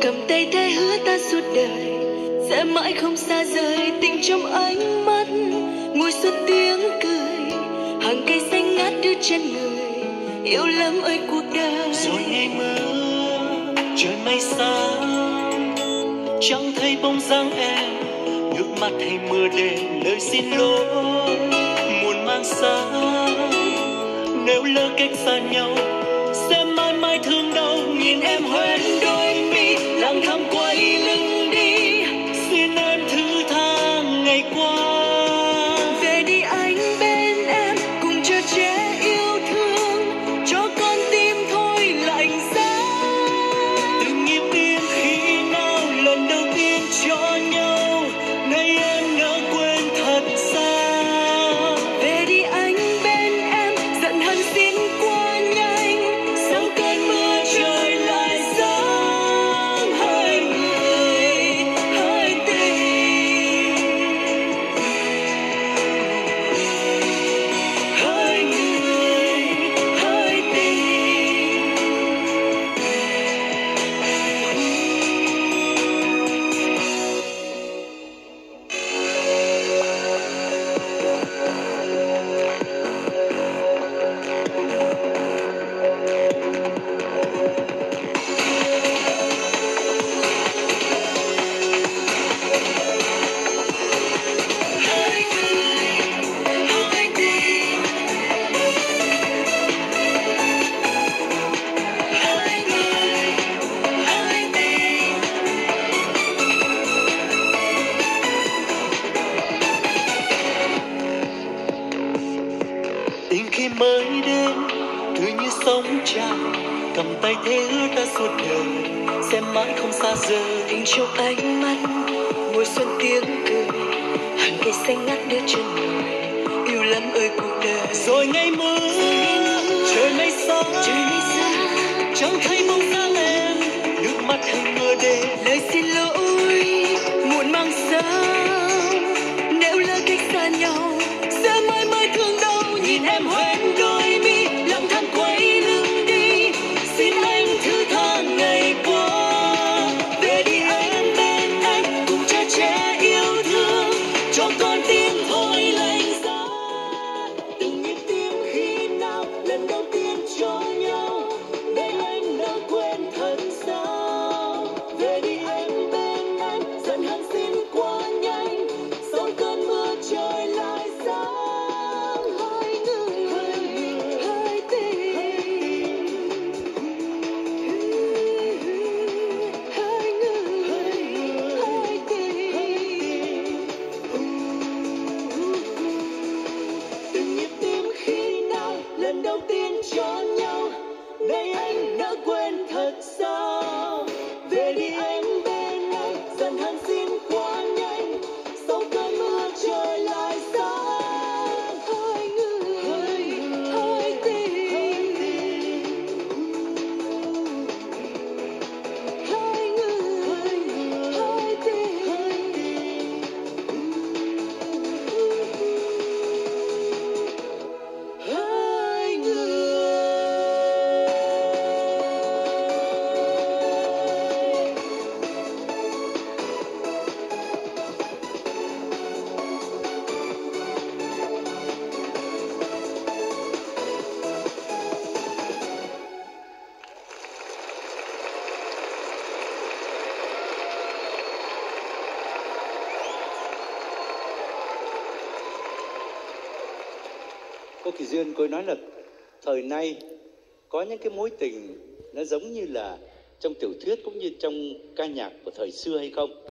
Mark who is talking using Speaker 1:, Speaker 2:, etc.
Speaker 1: cầm tay thế hứa ta suốt đời sẽ mãi không xa rời. Tình trong ánh mắt mùa xuân tiếng cười, hàng cây xanh ngát đưa chân người yêu lắm ơi cuộc đời.
Speaker 2: Rồi ngày mưa trời mây sáng, chẳng thấy bóng dáng em, nước mắt hay mưa đêm lời xin lỗi muôn mang xa. Nếu lỡ cách xa nhau sẽ mãi mãi thương đau, nhìn em hoen đôi mi lặng thầm quay lưng đi, xin em thứ tha ngày qua.
Speaker 1: Về đi anh bên em cùng chờ che yêu thương, cho con tim thôi lạnh giá.
Speaker 2: Từng nhịp tim khi nào lần đầu tiên cho nhau, nay em đã quên thật xa.
Speaker 1: Về đi anh bên em giận hờn xin qua nhanh, sau cơn mưa trời lại sáng. Hai người hai tình, hai người hai tình.
Speaker 2: Tình khi mới đến cứ như sóng tràn, cầm tay thế hứa ta suốt đời sẽ mãi không xa rời.
Speaker 1: Tình trong ánh mắt mùa xuân tiếng cười, hàng cây xanh ngát đưa chân người yêu lắm ơi cuộc đời.
Speaker 2: Rồi ngày mưa trời mây xa, chẳng thấy bóng dáng em, nước mắt hay mưa đêm
Speaker 1: lời xin lỗi muộn mang sao. Nếu lỡ cách xa nhau sẽ mãi mãi thương đau, nhìn em hoen đôi mi lặng thầm quay lưng đi, xin anh thứ tha ngày qua. Về đi anh bên anh cùng chờ che yêu thương, cho con tim thôi lạnh giá. Từng nhịp tim khi nào lần đầu tiên cho nhau, để anh đã quên thật sao. Về đi anh bên anh giận hờn xin qua nhanh, sau cơn mưa trời lại sáng. Hai người hai tình, hai người hai tình. Từng nhịp tim khi nào lần đầu tiên cho nhau, để anh đã quên thật sao. Về đi anh bên anh dần hẳn xin qua nhanh, sau cơn mưa trời lại sáng. Hai người hai tình, hai người hai tình. Hai người.
Speaker 3: Cô Kỳ Duyên, cô ấy nói là thời nay có những cái mối tình nó giống như là trong tiểu thuyết cũng như trong ca nhạc của thời xưa hay không?